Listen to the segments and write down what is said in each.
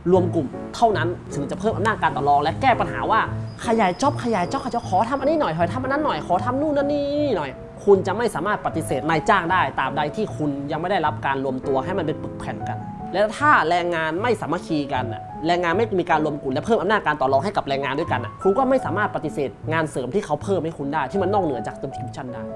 รวมกลุ่มเท่านั้นถึงจะเพิ่มอำนาจการต่อรองและแก้ปัญหาว่าขยายจ็อบขอทำอันนี้หน่อยทำอันนั้นหน่อยขอทำนู่นนั่นนี่หน่อยคุณจะไม่สามารถปฏิเสธนายจ้างได้ตราบใดที่คุณยังไม่ได้รับการรวมตัวให้มันเป็นปึกแผ่นกันและถ้าแรงงานไม่สามัคคีกันแรงงานไม่มีการรวมกลุ่มและเพิ่มอำนาจการต่อรองให้กับแรงงานด้วยกันคุณก็ไม่สามารถปฏิเสธงานเสริมที่เขาเพิ่มให้คุณได้ที่มันนอกเหนือจากเติมทิมชั่นได้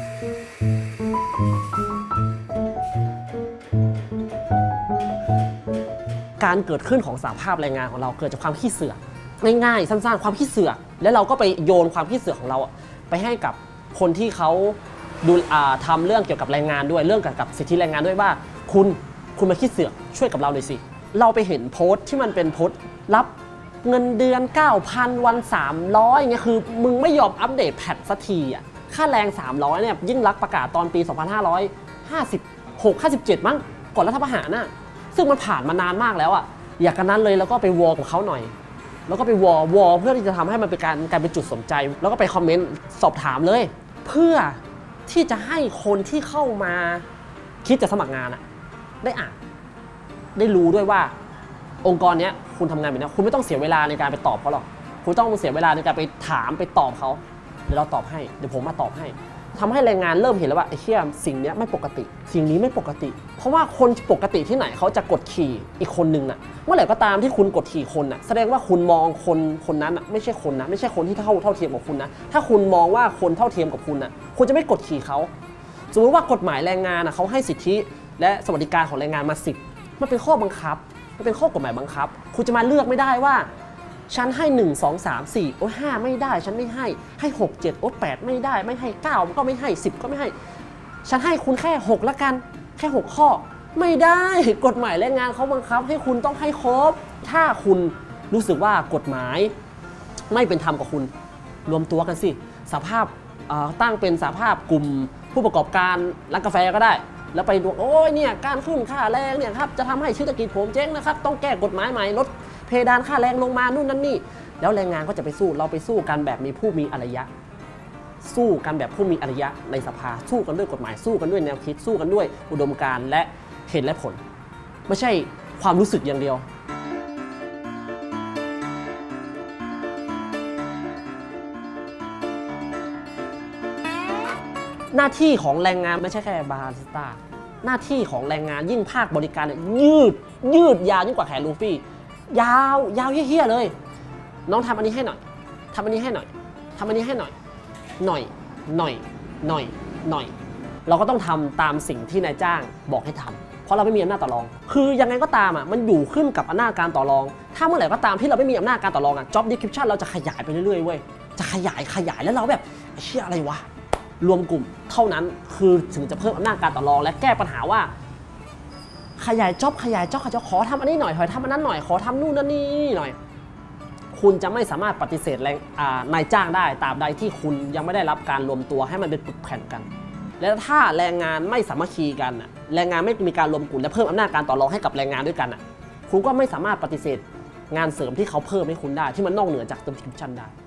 การเกิดขึ้นของสหภาพแรงงานของเราเกิดจากความขี้เสือกง่ายๆสั้นๆความขี้เสือกแล้วเราก็ไปโยนความขี้เสือกของเราไปให้กับคนที่เขาดูทำเรื่องเกี่ยวกับแรงงานด้วยเรื่องเกี่ยวกับสิทธิแรงงานด้วยว่าคุณมาขี้เสือกช่วยกับเราเลยสิเราไปเห็นโพสต์ที่มันเป็นโพสต์รับเงินเดือน 9,000 วัน 300อย่างเงี้ยคือมึงไม่ยอมอัปเดตแพทสักทีค่าแรง 300เนี่ยยิ่งรักประกาศตอนปี 2556-57 มั้งก่อนรัฐประหารซึ่งมันผ่านมานานมากแล้วอยากกันนั้นเลยแล้วก็ไปวอลกับเขาหน่อยแล้วก็ไปวอลเพื่อที่จะทำให้มันเป็นการเป็นจุดสนใจแล้วก็ไปคอมเมนต์สอบถามเลยเพื่อที่จะให้คนที่เข้ามาคิดจะสมัครงานได้อ่านได้รู้ด้วยว่าองค์กรนี้คุณทำงานแบบนี้คุณไม่ต้องเสียเวลาในการไปตอบเขาหรอกคุณต้องเสียเวลาในการไปถามไปตอบเขาเดี๋ยวเราตอบให้เดี๋ยวผมมาตอบให้ทำให้แรงงานเริ่มเห็นแล้วว่าไอ้เหี้ยสิ่งนี้ไม่ปกติสิ่งนี้ไม่ปกติเพราะว่าคนปกติที่ไหนเขาจะกดขี่อีกคนนึงเมื่อไหร่ก็ตามที่คุณกดขี่คนแสดงว่าคุณมองคนนั้นไม่ใช่คนนะไม่ใช่คนที่เท่าเทียมกับคุณนะถ้าคุณมองว่าคนเท่าเทียมกับคุณคุณจะไม่กดขี่เขาสมมติว่ากฎหมายแรงงานเขาให้สิทธิและสวัสดิการของแรงงานมา10มันเป็นข้อบังคับมันเป็นข้อกฎหมายบังคับคุณจะมาเลือกไม่ได้ว่าฉันให้1 2 3 4โอ้5ไม่ได้ฉันไม่ให้6 7โอ้8ไม่ได้ไม่ให้9ก็ไม่ให้10ก็ไม่ให้ฉันให้คุณแค่6ละกันแค่6ข้อไม่ได้กฎหมายแรงงานเขาบังคับให้คุณต้องให้ครบถ้าคุณรู้สึกว่ากฎหมายไม่เป็นธรรมกับคุณรวมตัวกันสิสภาพตั้งเป็นสภาพกลุ่มผู้ประกอบการร้านกาแฟก็ได้แล้วไปดูโอ้ยเนี่ยการขึ้นค่าแรงเนี่ยครับจะทำให้เศรษฐกิจผมเจ๊งนะครับต้องแก้กฎหมายใหม่ลดเพดานค่าแรงลงมานู่นนั่นนี่แล้วแรงงานก็จะไปสู้เราไปสู้กันแบบมีผู้มีอารยะสู้กันแบบผู้มีอารยะในสภาสู้กันด้วยกฎหมายสู้กันด้วยแนวคิดสู้กันด้วยอุดมการณ์และเหตุและผลไม่ใช่ความรู้สึกอย่างเดียวหน้าที่ของแรงงานไม่ใช่แค่บาริสต้าหน้าที่ของแรงงานยิ่งภาคบริการยืดยาวยิ่งกว่าแขนลูฟี่ยาวเหี้ยเลยน้องทำอันนี้ให้หน่อยทำอันนี้ให้หน่อยทำอันนี้ให้หน่อยหน่อยเราก็ต้องทำตามสิ่งที่นายจ้างบอกให้ทำเพราะเราไม่มีอำนาจต่อรองคือยังไงก็ตามมันอยู่ขึ้นกับอำนาจการต่อรองถ้าเมื่อไหร่ก็ตามที่เราไม่มีอำนาจการต่อรองjob description เราจะขยายไปเรื่อยๆเว้ยจะขยายแล้วเราแบบเชี่ยอะไรวะรวมกลุ่มเท่านั้นคือถึงจะเพิ่มอำนาจการต่อรองและแก้ปัญหาว่าขยายจ็อบขอทำอันนี้หน่อยทำอันนั้นหน่อยขอทำนู่นนั่นนี่หน่อยคุณจะไม่สามารถปฏิเสธนายจ้างได้ตราบใดที่คุณยังไม่ได้รับการรวมตัวให้มันเป็นปึกแผ่นกันและถ้าแรงงานไม่สามัคคีกันแรงงานไม่มีการรวมกลุ่มและเพิ่มอำนาจการต่อรองให้กับแรงงานด้วยกันคุณก็ไม่สามารถปฏิเสธงานเสริมที่เขาเพิ่มให้คุณได้ที่มันนอกเหนือจากเติมทิมชั่นได้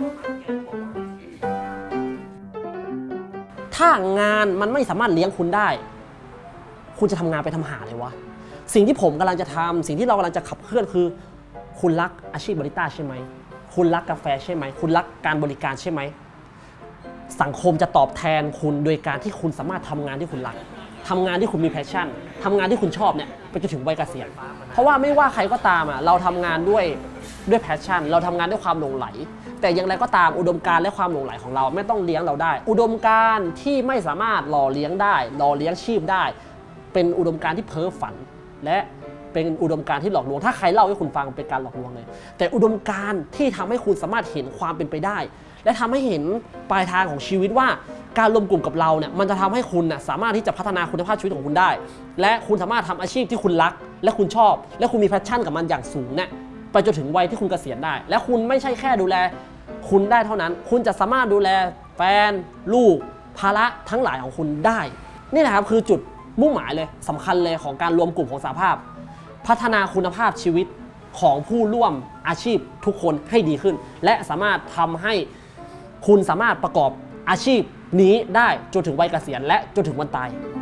ถ้างานมันไม่สามารถเลี้ยงคุณได้คุณจะทำงานไปทำหาเลยวะสิ่งที่ผมกำลังจะทำสิ่งที่เรากำลังจะขับเคลื่อนคือคุณรักอาชีพบาริสต้าใช่ไหมคุณรักกาแฟใช่ไหมคุณรักการบริการใช่ไหมสังคมจะตอบแทนคุณโดยการที่คุณสามารถทำงานที่คุณรักทำงานที่คุณมีแพชชั่นทำงานที่คุณชอบเนี่ยไปจนถึงวัยเกษียณเพราะว่าไม่ว่าใครก็ตามเราทำงานด้วยแพชชั่นเราทำงานด้วยความหลงไหลแต่อย่างไรก็ตามอุดมการณ์และความหลงไหลของเราไม่ต้องเลี้ยงเราได้อุดมการณ์ที่ไม่สามารถหล่อเลี้ยงได้หล่อเลี้ยงชีพได้เป็นอุดมการณ์ที่เพ้อฝันและเป็นอุดมการณ์ที่หลอกลวงถ้าใครเล่าให้คุณฟังเป็นการหลอกลวงเลยแต่อุดมการณ์ที่ทำให้คุณสามารถเห็นความเป็นไปได้และทำให้เห็นปลายทางของชีวิตว่าการรวมกลุ่มกับเราเนี่ยมันจะทำให้คุณสามารถที่จะพัฒนาคุณภาพชีวิตของคุณได้และคุณสามารถทำอาชีพที่คุณรักและคุณชอบและคุณมีแพชชั่นกับมันอย่างสูงเนี่ยไปจนถึงวัยที่คุณเกษียณได้และคุณไม่ใช่แค่ดูแลคุณได้เท่านั้นคุณจะสามารถดูแลแฟนลูกภาระทั้งหลายของคุณได้นี่แหละครับคือจุดมุ่งหมายเลยสำคัญเลยของการรวมกลุ่มของสหภาพพัฒนาคุณภาพชีวิตของผู้ร่วมอาชีพทุกคนให้ดีขึ้นและสามารถทำให้คุณสามารถประกอบอาชีพนี้ได้จนถึงวัยเกษียณและจนถึงวันตาย